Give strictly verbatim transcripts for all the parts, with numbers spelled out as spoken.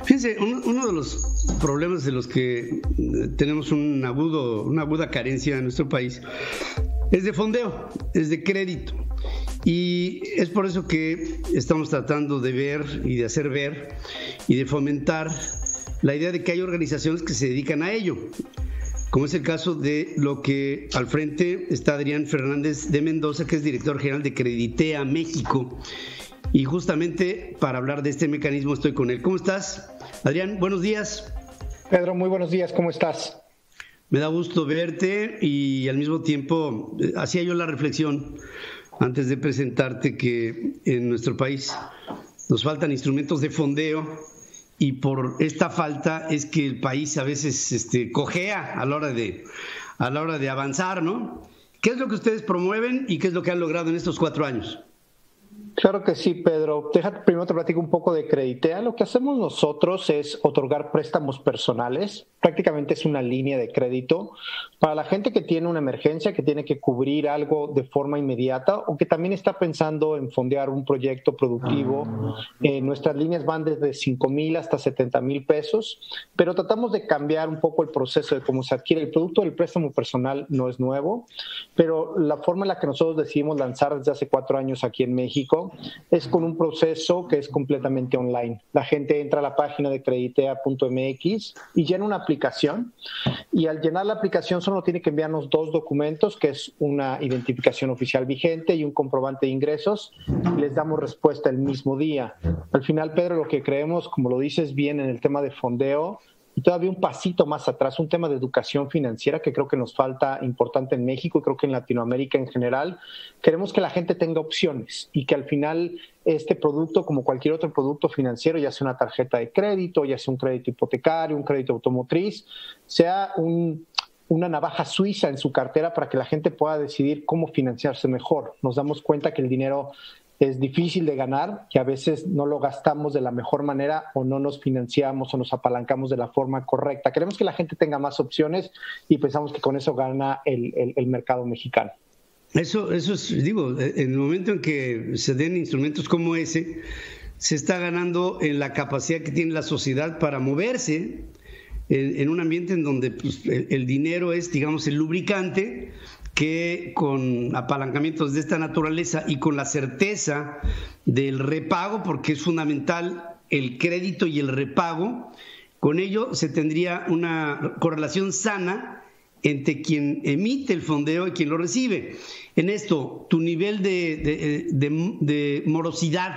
Fíjense, uno, uno de los problemas de los que tenemos un agudo, una aguda carencia en nuestro país es de fondeo, es de crédito. Y es por eso que estamos tratando de ver y de hacer ver y de fomentar la idea de que hay organizaciones que se dedican a ello, como es el caso de lo que al frente está Adrián Fernández de Mendoza, que es director general de Creditea México. Y justamente para hablar de este mecanismo estoy con él. ¿Cómo estás, Adrián? Buenos días. Pedro, muy buenos días. ¿Cómo estás? Me da gusto verte y al mismo tiempo hacía yo la reflexión antes de presentarte que en nuestro país nos faltan instrumentos de fondeo y por esta falta es que el país a veces este, cojea a la hora de, a la hora de avanzar, ¿no? ¿Qué es lo que ustedes promueven y qué es lo que han logrado en estos cuatro años? Claro que sí, Pedro. Déjate primero te platico un poco de Creditea. Lo que hacemos nosotros es otorgar préstamos personales. Prácticamente es una línea de crédito para la gente que tiene una emergencia, que tiene que cubrir algo de forma inmediata o que también está pensando en fondear un proyecto productivo. Eh, nuestras líneas van desde cinco mil hasta setenta mil pesos, pero tratamos de cambiar un poco el proceso de cómo se adquiere. El producto del préstamo personal no es nuevo, pero la forma en la que nosotros decidimos lanzar desde hace cuatro años aquí en México es con un proceso que es completamente online. La gente entra a la página de creditea punto m x y llena una aplicación, y al llenar la aplicación solo tiene que enviarnos dos documentos, que es una identificación oficial vigente y un comprobante de ingresos, y les damos respuesta el mismo día. Al final, Pedro, lo que creemos, como lo dices bien en el tema de fondeo, y todavía un pasito más atrás, un tema de educación financiera que creo que nos falta importante en México y creo que en Latinoamérica en general. Queremos que la gente tenga opciones y que al final este producto, como cualquier otro producto financiero, ya sea una tarjeta de crédito, ya sea un crédito hipotecario, un crédito automotriz, sea un, una navaja suiza en su cartera para que la gente pueda decidir cómo financiarse mejor. Nos damos cuenta que el dinero es difícil de ganar, que a veces no lo gastamos de la mejor manera o no nos financiamos o nos apalancamos de la forma correcta. Queremos que la gente tenga más opciones y pensamos que con eso gana el, el, el mercado mexicano. Eso, eso es, digo, en el momento en que se den instrumentos como ese, se está ganando en la capacidad que tiene la sociedad para moverse en, en un ambiente en donde pues, el, el dinero es, digamos, el lubricante que con apalancamientos de esta naturaleza y con la certeza del repago, porque es fundamental el crédito y el repago, con ello se tendría una correlación sana entre quien emite el fondeo y quien lo recibe. En esto, tu nivel de, de, de, de morosidad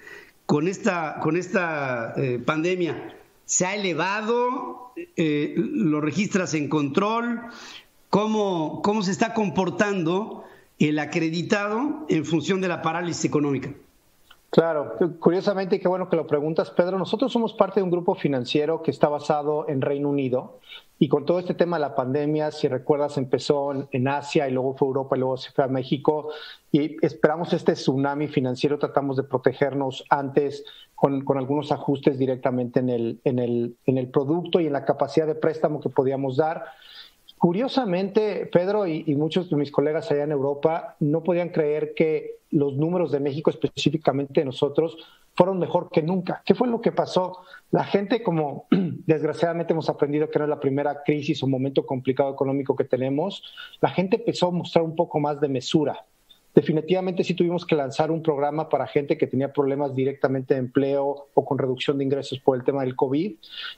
con esta, con esta eh, pandemia, ¿se ha elevado? Eh, ¿Lo registras en control? ¿Cómo, ¿Cómo se está comportando el acreditado en función de la parálisis económica? Claro, curiosamente, y qué bueno que lo preguntas, Pedro, nosotros somos parte de un grupo financiero que está basado en Reino Unido, y con todo este tema de la pandemia, si recuerdas, empezó en, en Asia y luego fue a Europa y luego se fue a México, y esperamos este tsunami financiero, tratamos de protegernos antes con, con algunos ajustes directamente en el, en, el, en el producto y en la capacidad de préstamo que podíamos dar. Curiosamente, Pedro y, y muchos de mis colegas allá en Europa no podían creer que los números de México, específicamente de nosotros, fueron mejor que nunca. ¿Qué fue lo que pasó? La gente, como desgraciadamente hemos aprendido que no es la primera crisis o momento complicado económico que tenemos, la gente empezó a mostrar un poco más de mesura. Definitivamente sí tuvimos que lanzar un programa para gente que tenía problemas directamente de empleo o con reducción de ingresos por el tema del COVID,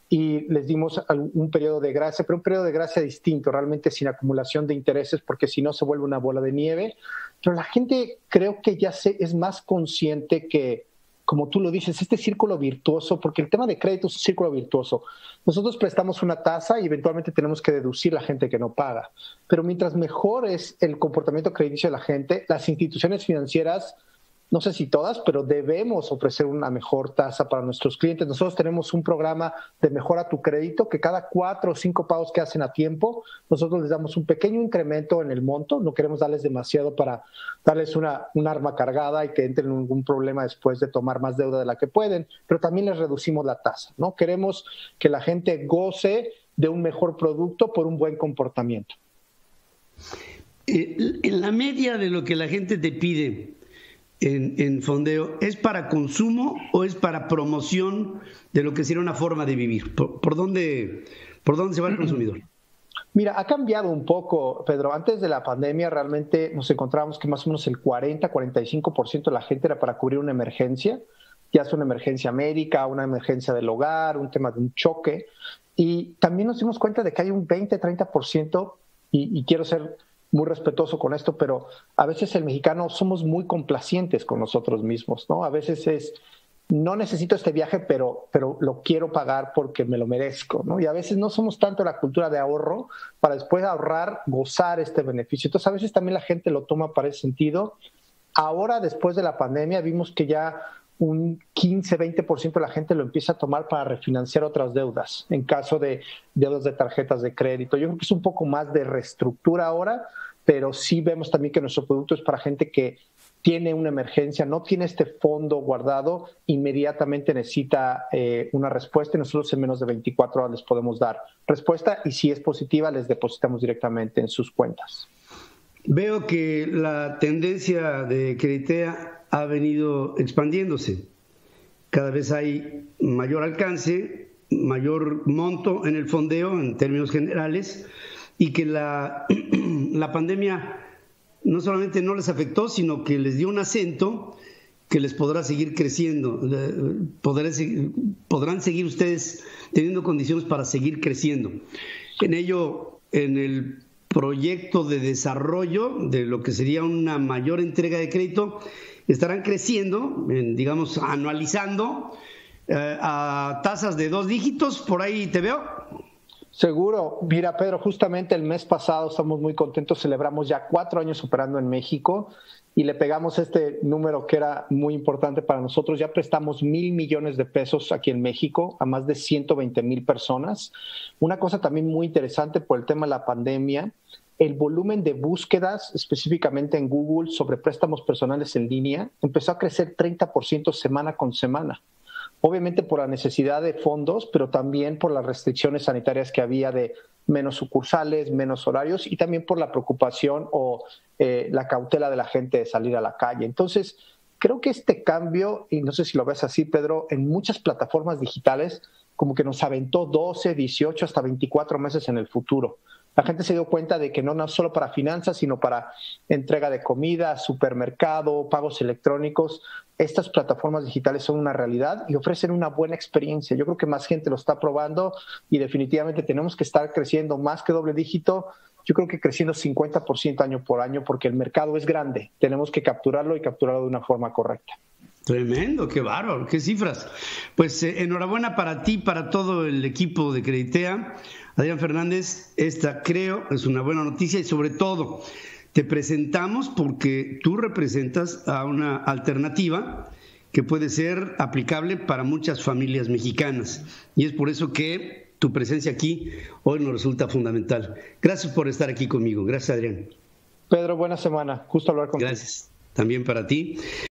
y les dimos un periodo de gracia, pero un periodo de gracia distinto, realmente sin acumulación de intereses, porque si no se vuelve una bola de nieve. Pero la gente creo que ya se, es más consciente que, como tú lo dices, este círculo virtuoso, porque el tema de crédito es un círculo virtuoso. Nosotros prestamos una tasa y eventualmente tenemos que deducir la gente que no paga. Pero mientras mejor es el comportamiento crediticio de la gente, las instituciones financieras, no sé si todas, pero debemos ofrecer una mejor tasa para nuestros clientes. Nosotros tenemos un programa de mejora tu crédito que cada cuatro o cinco pagos que hacen a tiempo, nosotros les damos un pequeño incremento en el monto. No queremos darles demasiado para darles una, un arma cargada y que entren en algún problema después de tomar más deuda de la que pueden, pero también les reducimos la tasa, ¿no? Queremos que la gente goce de un mejor producto por un buen comportamiento. Eh, en la media de lo que la gente te pide, en, en fondeo, ¿es para consumo o es para promoción de lo que sería una forma de vivir? ¿Por, por dónde, por dónde se va el consumidor? Mira, ha cambiado un poco, Pedro. Antes de la pandemia realmente nos encontrábamos que más o menos el cuarenta a cuarenta y cinco por ciento de la gente era para cubrir una emergencia, ya sea una emergencia médica, una emergencia del hogar, un tema de un choque. Y también nos dimos cuenta de que hay un veinte a treinta por ciento, y, y quiero ser muy respetuoso con esto, pero a veces el mexicano somos muy complacientes con nosotros mismos, ¿no? A veces es, no necesito este viaje, pero, pero lo quiero pagar porque me lo merezco, ¿no? Y a veces no somos tanto la cultura de ahorro para después ahorrar, gozar este beneficio. Entonces a veces también la gente lo toma para ese sentido. Ahora, después de la pandemia, vimos que ya un quince a veinte por ciento de la gente lo empieza a tomar para refinanciar otras deudas, en caso de deudas de tarjetas de crédito. Yo creo que es un poco más de reestructura ahora, pero sí vemos también que nuestro producto es para gente que tiene una emergencia, no tiene este fondo guardado, inmediatamente necesita eh, una respuesta y nosotros en menos de veinticuatro horas les podemos dar respuesta y si es positiva les depositamos directamente en sus cuentas. Veo que la tendencia de Creditea ha venido expandiéndose. Cada vez hay mayor alcance, mayor monto en el fondeo en términos generales y que la, la pandemia no solamente no les afectó, sino que les dio un acento que les podrá seguir creciendo. Podrán, podrán seguir ustedes teniendo condiciones para seguir creciendo. En ello, en el proyecto de desarrollo de lo que sería una mayor entrega de crédito, estarán creciendo, digamos, anualizando eh, a tasas de dos dígitos. Por ahí te veo. Seguro. Mira, Pedro, justamente el mes pasado estamos muy contentos, celebramos ya cuatro años operando en México y le pegamos este número que era muy importante para nosotros. Ya prestamos mil millones de pesos aquí en México a más de ciento veinte mil personas. Una cosa también muy interesante por el tema de la pandemia, el volumen de búsquedas, específicamente en Google, sobre préstamos personales en línea, empezó a crecer treinta por ciento semana con semana. Obviamente por la necesidad de fondos, pero también por las restricciones sanitarias que había de menos sucursales, menos horarios y también por la preocupación o eh, la cautela de la gente de salir a la calle. Entonces, creo que este cambio, y no sé si lo ves así, Pedro, en muchas plataformas digitales, como que nos aventó doce, dieciocho, hasta veinticuatro meses en el futuro. La gente se dio cuenta de que no, no solo para finanzas, sino para entrega de comida, supermercado, pagos electrónicos. Estas plataformas digitales son una realidad y ofrecen una buena experiencia. Yo creo que más gente lo está probando y definitivamente tenemos que estar creciendo más que doble dígito. Yo creo que creciendo cincuenta por ciento año por año porque el mercado es grande. Tenemos que capturarlo y capturarlo de una forma correcta. Tremendo, qué bárbaro, qué cifras. Pues eh, enhorabuena para ti, para todo el equipo de Creditea. Adrián Fernández, esta creo es una buena noticia y sobre todo te presentamos porque tú representas a una alternativa que puede ser aplicable para muchas familias mexicanas y es por eso que tu presencia aquí hoy nos resulta fundamental. Gracias por estar aquí conmigo. Gracias, Adrián. Pedro, buena semana. Justo hablar contigo. Gracias. También para ti.